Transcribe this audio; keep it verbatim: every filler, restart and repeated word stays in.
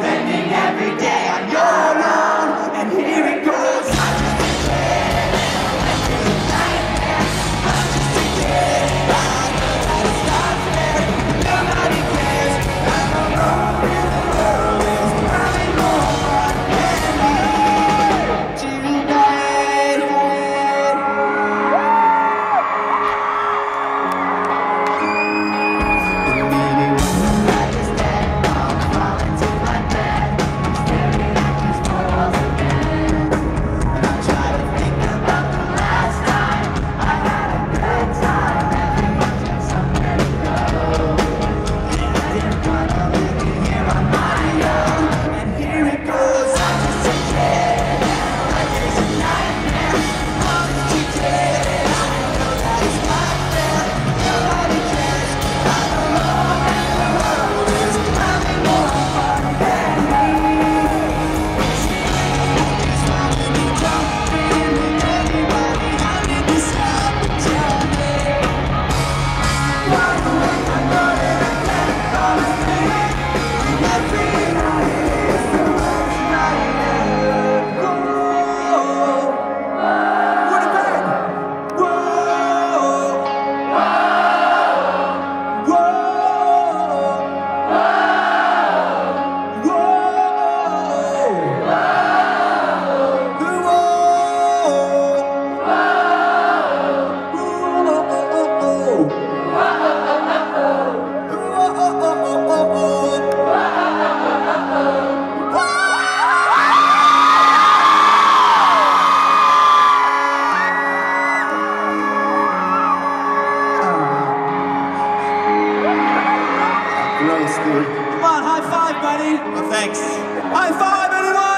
spending every day on your own. And here it goes. I'm just a kid, and life is a nightmare. I'm just a kid, I know that it stops there. Nobody cares, I'm alone, and the world is probably more fun than me tonight. And maybe when the light is dead, I'll crawl into my bed, staring at these four walls again. And I'll try to think about the last time I had a good time. Everyone's got somewhere to go, and I didn't wanna live it here on my own. And here it goes. I'm just a kid, and life is a nightmare. I'm just a kid, I know that it's not fair. Nobody cares, I'm alone, and the world is probably more fun than me. Just wanna be jumping with everybody. How did this happen to me? Walk away from what I can't promise me. And every night is the worst night ever. Whoa, Winnipeg! Whoa, whoa, whoa, Gross, dude. Come on, high five, buddy. Oh, thanks. High five, anyone?